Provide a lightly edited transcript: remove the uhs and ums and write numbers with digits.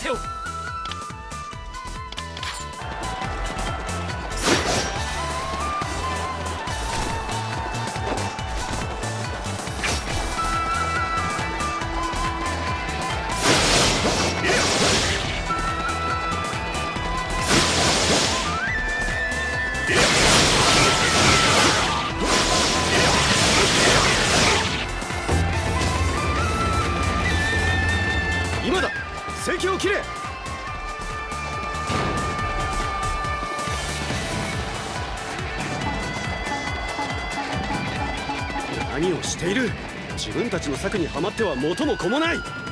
せよ。今だ、席を切れ。何をしている。自分たちの策にはまっては元も子もない。